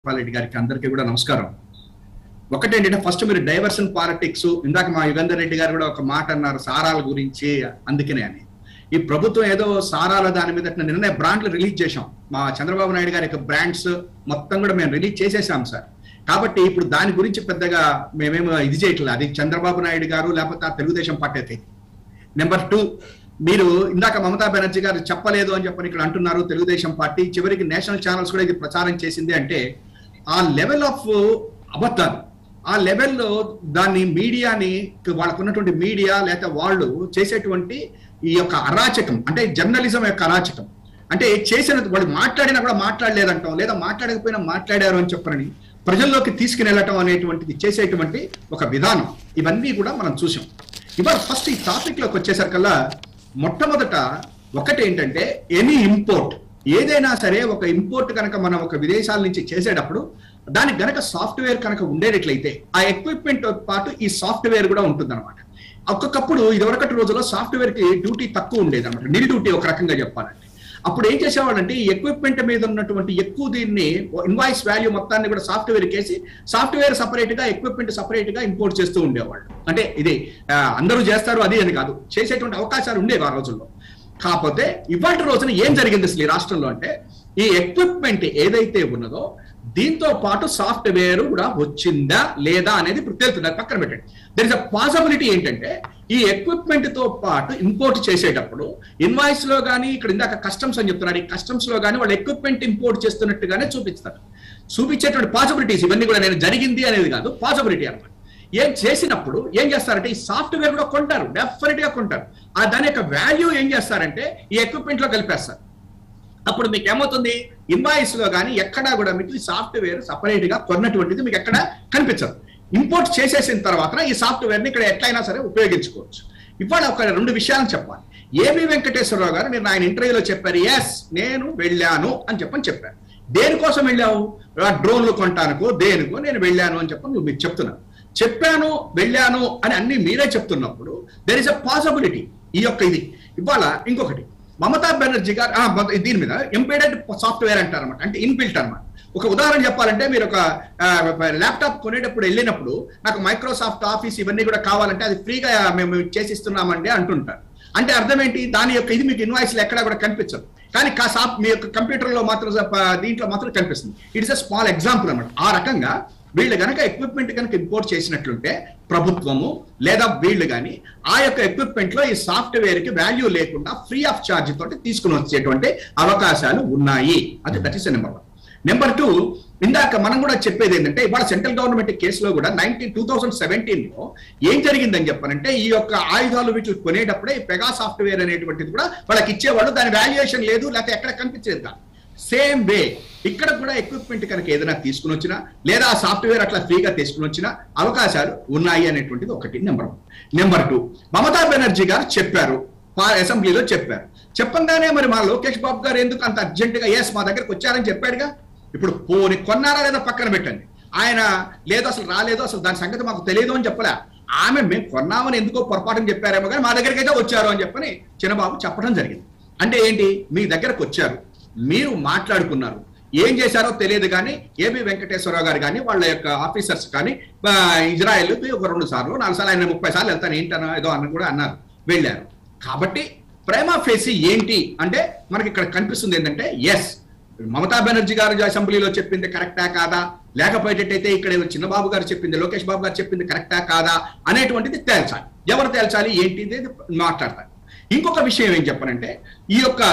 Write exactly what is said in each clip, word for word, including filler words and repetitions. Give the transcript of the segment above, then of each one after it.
రెడ్డి గారికి అందరికీ కూడా నమస్కారం. ఒకటేంటంటే ఫస్ట్ మీరు డైవర్షన్ పాలిటిక్స్ ఇందాక మా యుగంధర్ రెడ్డి గారు కూడా ఒక మాట అన్నారు సారాల గురించి, అందుకనే అని ఈ ప్రభుత్వం ఏదో సారాల దాని మీద నిన్ననే బ్రాండ్లు రిలీజ్ చేశాం. మా చంద్రబాబు నాయుడు గారి యొక్క బ్రాండ్స్ మొత్తం కూడా మేము రిలీజ్ చేసేసాం సార్. కాబట్టి ఇప్పుడు దాని గురించి పెద్దగా మేమేమో ఇది చేయట్లేదు, అది చంద్రబాబు నాయుడు గారు లేకపోతే ఆ తెలుగుదేశం పార్టీ అయితే. నెంబర్ టూ, మీరు ఇందాక మమతా బెనర్జీ గారు చెప్పలేదు అని చెప్పని ఇక్కడ అంటున్నారు తెలుగుదేశం పార్టీ. చివరికి నేషనల్ ఛానల్స్ కూడా ఇది ప్రచారం చేసింది అంటే ఆ లెవెల్ ఆఫ్ అబద్ధాలు, ఆ లెవెల్లో దాన్ని మీడియాని వాళ్ళకున్నటువంటి మీడియా లేకపోతే వాళ్ళు చేసేటువంటి ఈ యొక్క అరాచకం అంటే జర్నలిజం యొక్క అరాచకం అంటే చేసిన వాళ్ళు మాట్లాడినా కూడా మాట్లాడలేదంటాం, లేదా మాట్లాడకపోయినా మాట్లాడారు అని చెప్పని ప్రజల్లోకి తీసుకుని వెళ్ళటం అనేటువంటిది చేసేటువంటి ఒక విధానం, ఇవన్నీ కూడా మనం చూసాం. ఇవాళ ఫస్ట్ ఈ టాపిక్ లోకి వచ్చేసరికల్లా మొట్టమొదట ఒకటి ఏంటంటే ఎనీ ఇంపోర్ట్, ఏదైనా సరే ఒక ఇంపోర్ట్ కనుక మనం ఒక విదేశాల నుంచి చేసేటప్పుడు దానికి గనక సాఫ్ట్వేర్ కనుక ఉండేటట్లయితే ఆ ఎక్విప్మెంట్ తో పాటు ఈ సాఫ్ట్వేర్ కూడా ఉంటుంది అనమాట. ఒక్కొక్కప్పుడు ఇదివరకటి రోజుల్లో సాఫ్ట్వేర్ కి డ్యూటీ తక్కువ ఉండేది అనమాట, నిల్ డ్యూటీ ఒక రకంగా చెప్పాలంటే. అప్పుడు ఏం చేసేవాళ్ళంటే ఈ ఎక్విప్మెంట్ మీద ఉన్నటువంటి ఎక్కువ దీన్ని ఇన్వాయిస్ వాల్యూ మొత్తాన్ని కూడా సాఫ్ట్వేర్ కేసి సాఫ్ట్వేర్ సపరేట్ గా ఎక్విప్మెంట్ సపరేట్ గా ఇంపోర్ట్ చేస్తూ ఉండేవాళ్ళు. అంటే ఇది అందరూ చేస్తారు అది అని కాదు, చేసేటువంటి అవకాశాలు ఉండేవి ఆ రోజుల్లో. కాకపోతే ఇవాళ రోజున ఏం జరిగింది అసలు ఈ రాష్ట్రంలో అంటే ఈ ఎక్విప్మెంట్ ఏదైతే ఉన్నదో దీంతో పాటు సాఫ్ట్వేర్ కూడా వచ్చిందా లేదా అనేది ఇప్పుడు తెలుస్తుంది, పక్కన పెట్టండి. దర్ ఇస్ అ పాసిబిలిటీ ఏంటంటే ఈ ఎక్విప్మెంట్ తో పాటు ఇంపోర్ట్ చేసేటప్పుడు ఇన్వాయిస్ లో కానీ ఇక్కడ ఇందాక కస్టమ్స్ అని చెప్తున్నారు, ఈ కస్టమ్స్ లో కానీ వాళ్ళు ఎక్విప్మెంట్ ఇంపోర్ట్ చేస్తున్నట్టుగానే చూపిస్తారు. చూపించేటువంటి పాసిబిలిటీస్ ఇవన్నీ కూడా నేను జరిగింది అనేది కాదు, పాసిబిలిటీ అనమాట. ఏం చేసినప్పుడు ఏం చేస్తారంటే ఈ సాఫ్ట్వేర్ కూడా కొంటారు, డెఫినెట్ గా కొంటారు. ఆ దాని యొక్క వాల్యూ ఏం చేస్తారంటే ఈ ఎక్విప్మెంట్ లో కలిపేస్తారు. అప్పుడు మీకు ఏమవుతుంది, ఇన్వాయిస్ లో కానీ ఎక్కడా కూడా మీకు ఈ సాఫ్ట్వేర్ సపరేట్ గా కొన్నటువంటిది మీకు ఎక్కడ కనిపించదు. ఇంపోర్ట్ చేసేసిన తర్వాత ఈ సాఫ్ట్వేర్ ని ఇక్కడ ఎట్లయినా సరే ఉపయోగించుకోవచ్చు. ఇవాళ ఒక రెండు విషయాలు చెప్పాలి. ఏబి వెంకటేశ్వరరావు గారు నేను ఆయన ఇంటర్వ్యూలో చెప్పారు, ఎస్ నేను వెళ్ళాను అని చెప్పని చెప్పారు. దేనికోసం వెళ్ళావు, డ్రోన్లు కొనటానికో దేనికో నేను వెళ్ళాను అని చెప్పని నువ్వు మీకు చెప్తున్నాను. చెప్పాను వెళ్ళాను అని అన్ని మీరే చెప్తున్నప్పుడు దెర్ ఇస్ అ పాసిబిలిటీ ఈ యొక్క ఇది. ఇవాళ ఇంకొకటి మమతా బెనర్జీ గారు దీని మీద ఎంబెడెడ్ సాఫ్ట్వేర్ అంటారు అనమాట, అంటే ఇన్బిల్ట్ అనమాట. ఒక ఉదాహరణ చెప్పాలంటే మీరు ఒక ల్యాప్టాప్ కొనేటప్పుడు వెళ్ళినప్పుడు నాకు మైక్రోసాఫ్ట్ ఆఫీస్ ఇవన్నీ కూడా కావాలంటే అది ఫ్రీగా మేము చేసిస్తున్నామండి అంటుంటారు. అంటే అర్థం ఏంటి, దాని యొక్క ఇది మీకు ఇన్వాయిస్లో ఎక్కడా కూడా కనిపించదు, కానీ మీ యొక్క కంప్యూటర్లో మాత్రం దీంట్లో మాత్రం కనిపిస్తుంది. ఇట్స్ అ స్మాల్ ఎగ్జాంపుల్ అనమాట. ఆ రకంగా వీళ్ళు కనుక ఎక్విప్మెంట్ కనుక ఇంపోర్ట్ చేసినట్లుంటే ప్రభుత్వము లేదా వీళ్ళు కానీ ఆ యొక్క ఎక్విప్మెంట్ లో ఈ సాఫ్ట్వేర్ కి వాల్యూ లేకుండా ఫ్రీ ఆఫ్ ఛార్జ్ తోటి తీసుకుని వచ్చేటువంటి అవకాశాలు ఉన్నాయి. అది that is number one. Number two, ఇందాక మనం కూడా చెప్పేది ఏంటంటే ఇవాళ సెంట్రల్ గవర్నమెంట్ కేసులో కూడా నైన్టీన్ టూ థౌసండ్ సెవెంటీన్ లో ఏం జరిగిందని చెప్పానంటే ఈ యొక్క ఆయుధాలు వీటిని కొనేటప్పుడే పెగా సాఫ్ట్వేర్ అనేటువంటిది కూడా వాళ్ళకి ఇచ్చేవాళ్ళు, దాని వాల్యుయేషన్ లేదు లేకపోతే ఎక్కడ కనిపించేది కాదు. సేమ్ వే ఇక్కడ కూడా ఎక్విప్మెంట్ కనుక ఏదైనా తీసుకుని వచ్చినా లేదా ఆ సాఫ్ట్వేర్ అట్లా ఫ్రీగా తీసుకుని వచ్చినా అవకాశాలు ఉన్నాయి అనేటువంటిది ఒకటి number one. Number two, Mamata Banerjee గారు చెప్పారు, అసెంబ్లీలో చెప్పారు. చెప్పంగానే మరి మా లోకేష్ బాబు గారు ఎందుకు అంత అర్జెంటుగా ఎస్ మా దగ్గరకు వచ్చారని చెప్పాడుగా. ఇప్పుడు పోని కొన్నారా లేదా పక్కన పెట్టండి, ఆయన లేదు అసలు రాలేదు అసలు దాని సంగతి మాకు తెలియదు అని చెప్పలే. ఆమె మేము కొన్నామని ఎందుకో పొరపాటుని చెప్పారేమో కానీ మా దగ్గరికి అయితే వచ్చారు అని చెప్పని చిన్నబాబు చెప్పడం జరిగింది. అంటే ఏంటి, మీ దగ్గరకు వచ్చారు, మీరు మాట్లాడుకున్నారు, ఏం చేశారో తెలియదు కానీ ఏబి వెంకటేశ్వరరావు గారు కానీ వాళ్ళ యొక్క ఆఫీసర్స్ కానీ ఇజ్రాయెల్ ఒక రెండు సార్లు నాలుగు సార్లు ఆయన ముప్పై సార్లు వెళ్తాను ఏంటనో ఏదో అని కూడా అన్నారు, వెళ్ళారు. కాబట్టి ప్రేమా ఫేసి ఏంటి అంటే మనకి ఇక్కడ కనిపిస్తుంది ఏంటంటే ఎస్ మమతా బెనర్జీ గారు అసెంబ్లీలో చెప్పింది కరెక్టా కాదా, లేకపోయేటట్టయితే ఇక్కడ చిన్నబాబు గారు చెప్పింది లోకేష్ బాబు గారు చెప్పింది కరెక్టా కాదా అనేటువంటిది తేల్చాలి. ఎవరు తేల్చాలి ఏంటిది మాట్లాడతారు. ఇంకొక విషయం ఏం చెప్పనంటే ఈ యొక్క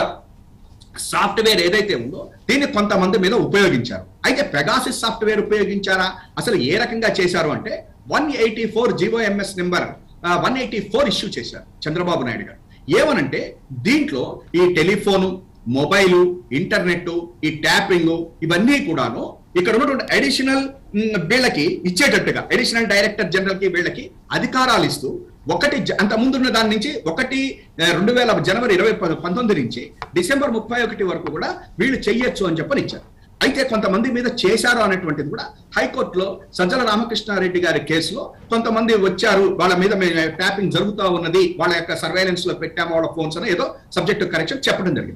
సాఫ్ట్వేర్ ఏదైతే ఉందో దీన్ని కొంతమంది మీద ఉపయోగించారు. అయితే పెగాసిస్ సాఫ్ట్వేర్ ఉపయోగించారా, అసలు ఏ రకంగా చేశారు అంటే one eighty four GOMS number one eighty four issue చేశారు చంద్రబాబు నాయుడు గారు. ఏమనంటే దీంట్లో ఈ టెలిఫోను, మొబైలు, ఇంటర్నెట్, ఈ ట్యాపింగ్ ఇవన్నీ కూడాను ఇక్కడ ఉన్నటువంటి అడిషనల్ వీళ్ళకి ఇచ్చేటట్టుగా అడిషనల్ డైరెక్టర్ జనరల్ కి వీళ్ళకి అధికారాలు ఇస్తూ ఒకటి అంత ముందున్న దాని నుంచి ఒకటి రెండు వేల జనవరి ఇరవై పంతొమ్మిది నుంచి డిసెంబర్ ముప్పై ఒకటి వరకు కూడా వీళ్ళు చెయ్యొచ్చు అని చెప్పని ఇచ్చారు. అయితే కొంతమంది మీద చేశారు అనేటువంటిది కూడా హైకోర్టులో సజ్జల రామకృష్ణారెడ్డి గారి కేసులో కొంతమంది వచ్చారు, వాళ్ళ మీద ట్యాపింగ్ జరుగుతూ ఉన్నది, వాళ్ళ యొక్క సర్వేలెన్స్ లో పెట్టాము వాళ్ళ ఫోన్స్ అని ఏదో సబ్జెక్ట్ కరెక్షన్ చెప్పడం జరిగింది.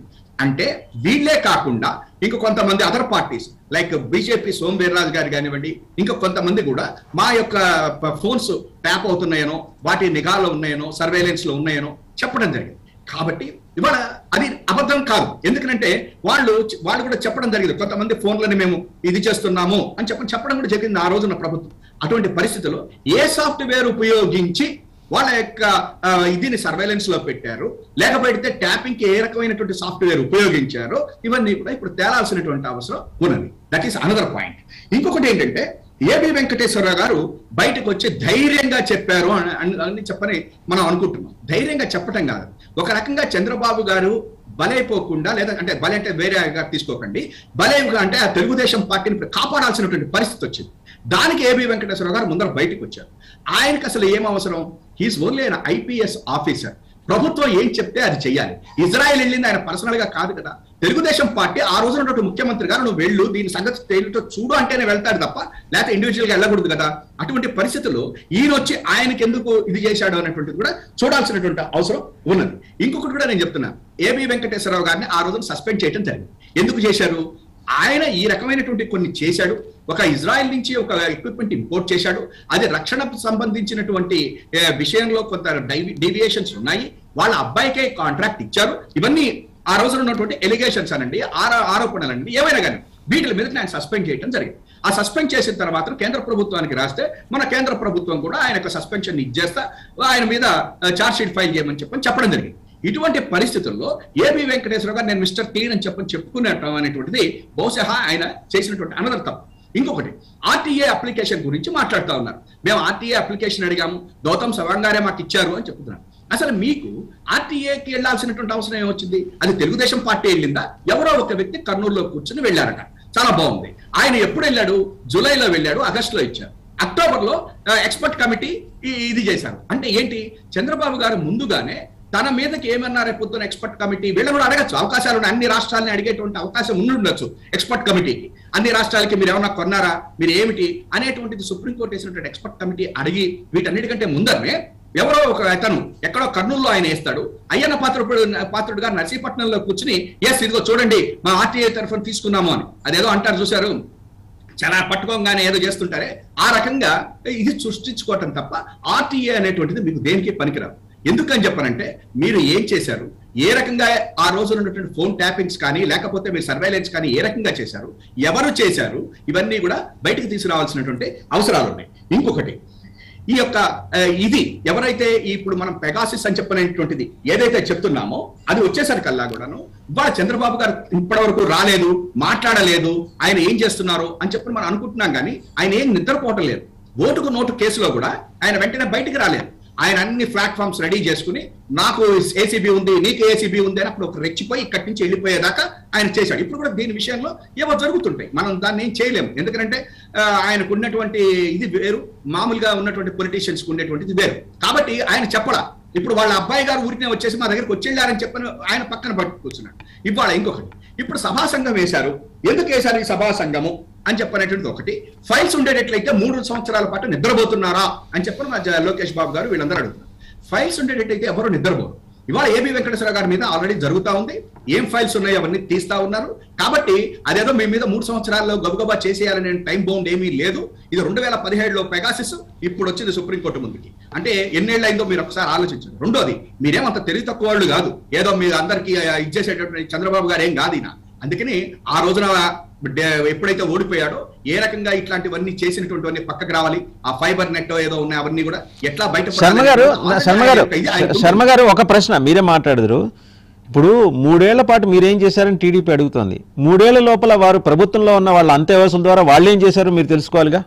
అంటే వీళ్ళే కాకుండా ఇంకా కొంతమంది other parties like BJP Som Veerraju గారు కానివ్వండి, ఇంకా కొంతమంది కూడా మా యొక్క ఫోన్స్ ట్యాప్ అవుతున్నాయనో, వాటి నిఘాలో ఉన్నాయనో, సర్వేలెన్స్ లో ఉన్నాయనో చెప్పడం జరిగింది. కాబట్టి ఇవాళ అది అబద్ధం కాదు. ఎందుకంటే వాళ్ళు వాళ్ళు కూడా చెప్పడం జరిగింది, కొంతమంది ఫోన్లని మేము ఇది చేస్తున్నాము అని చెప్పని చెప్పడం కూడా జరిగింది ఆ రోజున ప్రభుత్వం. అటువంటి పరిస్థితుల్లో ఏ సాఫ్ట్వేర్ ఉపయోగించి వాళ్ళ యొక్క ఇదిని సర్వేలెన్స్ లో పెట్టారు, లేకపోతే ట్యాపింగ్ కి ఏ రకమైనటువంటి సాఫ్ట్వేర్ ఉపయోగించారో ఇవన్నీ కూడా ఇప్పుడు తేలాల్సినటువంటి అవసరం ఉన్నది. That is another point. ఇంకొకటి ఏంటంటే ఏబి వెంకటేశ్వరరావు గారు బయటకు వచ్చి ధైర్యంగా చెప్పారు అని చెప్పని మనం అనుకుంటున్నాం. ధైర్యంగా చెప్పటం కాదు, ఒక రకంగా చంద్రబాబు గారు బలైపోకుండా, లేదా అంటే బలి అంటే వేరేగా తీసుకోకండి, బలైగా అంటే ఆ తెలుగుదేశం పార్టీని కాపాడాల్సినటువంటి పరిస్థితి వచ్చింది. దానికి ఏబి వెంకటేశ్వరరావు గారు ముందర బయటకు వచ్చారు. ఆయనకి అసలు ఏం అవసరం? He is only an IPS officer. ప్రభుత్వం ఏం చెప్తే అది చెయ్యాలి. ఇజ్రాయెల్ వెళ్ళింది ఆయన పర్సనల్ గా కాదు కదా. తెలుగుదేశం పార్టీ ఆ రోజున ఉన్నటువంటి ముఖ్యమంత్రి గారు నువ్వు వెళ్ళు, దీని సంగతి తేలితో చూడు అంటేనే వెళ్తాడు తప్ప లేకపోతే ఇండివిజువల్ గా వెళ్ళకూడదు కదా. అటువంటి పరిస్థితుల్లో ఈయన వచ్చి ఆయనకి ఎందుకు ఇది చేశాడు అనేటువంటిది కూడా చూడాల్సినటువంటి అవసరం ఉన్నది. ఇంకొకటి కూడా నేను చెప్తున్నా, ఏబి వెంకటేశ్వరరావు గారిని ఆ రోజున సస్పెండ్ చేయడం జరిగింది. ఎందుకు చేశారు? ఆయన ఈ రకమైనటువంటి కొన్ని చేశాడు. ఒక ఇజ్రాయెల్ నుంచి ఒక ఎక్విప్మెంట్ ఇంపోర్ట్ చేశాడు, అది రక్షణకు సంబంధించినటువంటి విషయంలో కొంత డీవియేషన్స్ ఉన్నాయి, వాళ్ళ అబ్బాయికే కాంట్రాక్ట్ ఇచ్చారు. ఇవన్నీ ఆ రోజున ఉన్నటువంటి ఎలిగేషన్స్ అనండి, ఆరోపణలు అండి, ఏమైనా కానీ వీటి మీద ఆయన సస్పెండ్ చేయడం జరిగింది. ఆ సస్పెండ్ చేసిన తర్వాత కేంద్ర ప్రభుత్వానికి రాస్తే మన కేంద్ర ప్రభుత్వం కూడా ఆయన సస్పెన్షన్ ఇచ్చేస్తా, ఆయన మీద ఛార్జ్ షీట్ ఫైల్ చేయమని చెప్పని చెప్పడం జరిగింది. ఇటువంటి పరిస్థితుల్లో ఏబి వెంకటేశ్వర గారు నేను మిస్టర్ క్లీన్ అని చెప్పని చెప్పుకునేటం అనేటువంటిది బహుశా ఆయన చేసినటువంటి అనదర్ తప్పు. ఇంకొకటి ఆర్టీఏ అప్లికేషన్ గురించి మాట్లాడుతూ ఉన్నారు. మేము ఆర్టీఏ అప్లికేషన్ అడిగాము, గౌతమ్ సవాంగ్ గారే మాకు ఇచ్చారు అని చెప్తున్నారు. అసలు మీకు ఆర్టీఏకి వెళ్లాల్సినటువంటి అవసరం ఏమొచ్చింది? అది తెలుగుదేశం పార్టీ వెళ్ళిందా? ఎవరో ఒక వ్యక్తి కర్నూలులో కూర్చుని వెళ్ళారట, చాలా బాగుంది. ఆయన ఎప్పుడు వెళ్ళాడు? జూలైలో వెళ్ళాడు, ఆగస్టులో ఇచ్చారు, అక్టోబర్ లో ఎక్స్పర్ట్ కమిటీ ఇది చేశారు. అంటే ఏంటి? చంద్రబాబు గారు ముందుగానే తన మీదకి ఏమన్నా రేపు పొద్దున ఎక్స్పర్ట్ కమిటీ వీళ్ళు కూడా అడగచ్చు, అవకాశాలు ఉన్నాయి, అన్ని రాష్ట్రాలని అడిగేటువంటి అవకాశం ఉండి ఉండొచ్చు ఎక్స్పర్ట్ కమిటీకి. అన్ని రాష్ట్రాలకి మీరు ఏమన్నా కొన్నారా, మీరు ఏమిటి అనేటువంటిది సుప్రీంకోర్టు వేసినటువంటి ఎక్స్పర్ట్ కమిటీ అడిగి వీటన్నిటికంటే ముందరనే ఎవరో ఒక అతను ఎక్కడో కర్నూలులో ఆయన వేస్తాడు, అయ్యన్న పాత్రుడు పాత్రుడు గారు నర్సీపట్నంలో కూర్చుని ఎస్ ఇదిగో చూడండి మా ఆర్టీఐ తరఫున తీసుకున్నాము అని అదేదో అంటారు చూశారు, చాలా పట్టుకోగానే ఏదో చేస్తుంటారే, ఆ రకంగా ఇది సృష్టించుకోవటం తప్ప ఆర్టీఏ అనేటువంటిది మీకు దేనికి పనికిరాదు. ఎందుకని చెప్పానంటే మీరు ఏం చేశారు, ఏ రకంగా ఆ రోజు ఉన్నటువంటి ఫోన్ ట్యాపింగ్స్ కానీ లేకపోతే మీరు సర్వేలెన్స్ కానీ ఏ రకంగా చేశారు, ఎవరు చేశారు, ఇవన్నీ కూడా బయటకు తీసుకురావాల్సినటువంటి అవసరాలు ఉన్నాయి. ఇంకొకటి ఈ యొక్క ఇది ఎవరైతే ఇప్పుడు మనం పెగాసిస్ అని చెప్పనేటువంటిది ఏదైతే చెప్తున్నామో అది వచ్చేసరికల్లా కూడాను ఇవాళ చంద్రబాబు గారు ఇప్పటి వరకు రాలేదు, మాట్లాడలేదు, ఆయన ఏం చేస్తున్నారు అని చెప్పి మనం అనుకుంటున్నాం, కానీ ఆయన ఏం నిద్రపోవటం లేదు. ఓటుకు నోటు కేసులో కూడా ఆయన వెంటనే బయటికి రాలేదు. ఆయన అన్ని ప్లాట్ఫామ్స్ రెడీ చేసుకుని నాకు ఏసీబీ ఉంది, నీకు ఏసీబీ ఉంది అని అప్పుడు ఒక రెచ్చిపోయి ఇక్కడి నుంచి వెళ్ళిపోయేదాకా ఆయన చేశాడు. ఇప్పుడు కూడా దీని విషయంలో ఏవో జరుగుతుంటాయి, మనం దాన్ని ఏం చేయలేము. ఎందుకంటే ఆయనకు ఉన్నటువంటి ఇది వేరు, మామూలుగా ఉన్నటువంటి పొలిటీషియన్స్కి ఉండేటువంటిది వేరు. కాబట్టి ఆయన చెప్పడా ఇప్పుడు వాళ్ళ అబ్బాయి గారు ఊరికే వచ్చేసి మా దగ్గరికి వచ్చేళ్ళారని చెప్పని ఆయన పక్కన పట్టు కూర్చున్నాడు. ఇవాళ ఇంకొకటి, ఇప్పుడు సభా సంఘం వేశారు, ఎందుకు వేశారు ఈ సభా సంఘము అని చెప్పనేటువంటిది ఒకటి. ఫైల్స్ ఉండేటట్లయితే మూడు సంవత్సరాల పాటు నిద్రపోతున్నారా అని చెప్పని మా లోకేష్ బాబు గారు వీళ్ళందరూ అడుగుతున్నారు. ఫైల్స్ ఉండేటట్లయితే ఎవరు నిద్రపోరు. ఇవాళ ఏబి వెంకటేశ్వర గారి మీద ఆల్రెడీ జరుగుతా ఉంది, ఏం ఫైల్స్ ఉన్నాయో అవన్నీ తీస్తా ఉన్నారు. కాబట్టి అదేదో మీ మీద మూడు సంవత్సరాల్లో గబగబా చేసేయాలనే టైం బౌండ్ ఏమీ లేదు. ఇది రెండు వేల పదిహేడులో పెగాసిస్, ఇప్పుడు వచ్చింది సుప్రీంకోర్టు ముందుకి. అంటే ఎన్నేళ్ళు అయిందో మీరు ఒకసారి ఆలోచించండి. రెండోది, మీరేమంత తెలివి తక్కువ వాళ్ళు కాదు, ఏదో మీరు అందరికీ ఇచ్చేసేటటువంటి చంద్రబాబు గారు ఏం కాదు ఈయన. అందుకని ఆ రోజున ఎప్పుడైతే ఓడిపోయాడో ఏ రకంగా ఇట్లాంటివన్నీ చేసినటువంటి పక్కకు రావాలి, ఆ ఫైబర్ నెట్ ఏదో ఉన్నాయి అవన్నీ కూడా ఎట్లా బయట. శర్మ గారు శర్మ గారు శర్మ గారు ఒక ప్రశ్న మీరే మాట్లాడదురు. ఇప్పుడు మూడేళ్ల పాటు మీరేం చేశారని టీడీపీ అడుగుతోంది. మూడేళ్ల లోపల వారు ప్రభుత్వంలో ఉన్న వాళ్ళ అంత్యవాసుల ద్వారా వాళ్ళు ఏం చేశారు మీరు తెలుసుకోవాలిగా.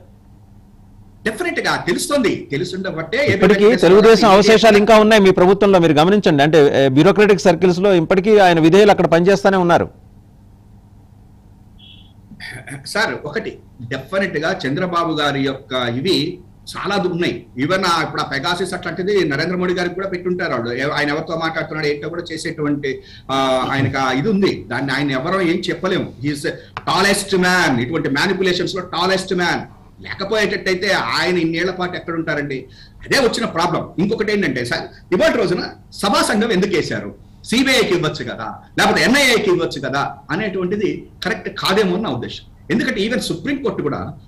డెఫినెట్ గా తెలుస్తుంది, తెలుస్తుండబట్టే ఇప్పటికీ తెలుగుదేశం అవశేషాలు ఇంకా ఉన్నాయి మీ ప్రభుత్వంలో, మీరు గమనించండి. అంటే బ్యూరోక్రాటిక్ సర్కిల్స్ లో ఇప్పటికీ ఆయన విధేయులు అక్కడ పనిచేస్తానే ఉన్నారు. సార్ ఒకటి డెఫినెట్ గా చంద్రబాబు గారి యొక్క ఇవి చాలా ఉన్నాయి. ఈవెన్ ఇప్పుడు ఆ పెగాసిస్ అట్లాంటిది నరేంద్ర మోడీ గారికి కూడా పెట్టుంటారు. వాళ్ళు ఆయన ఎవరితో మాట్లాడుతున్నాడు ఏంటో కూడా చేసేటువంటి ఆయనకు ఇది ఉంది. దాన్ని ఆయన ఎవరో ఏం చెప్పలేము. హీస్ టాలెస్ట్ మ్యాన్, ఇటువంటి మ్యానిపులేషన్స్ లో టాలెస్ట్ మ్యాన్. లేకపోయేటట్టయితే ఆయన ఇన్నేళ్ల పాటు ఎక్కడ ఉంటారండి? అదే వచ్చిన ప్రాబ్లం. ఇంకొకటి ఏంటంటే సార్, ఇవాళ రోజున సభా సంఘం ఎందుకు వేశారు? సిబిఐకి ఇవ్వచ్చు కదా, లేకపోతే ఎన్ఐఏకి ఇవ్వచ్చు కదా అనేటువంటిది కరెక్ట్ కాదేమో నా ఉద్దేశం. ఎందుకంటే ఈవెన్ సుప్రీంకోర్టు కూడా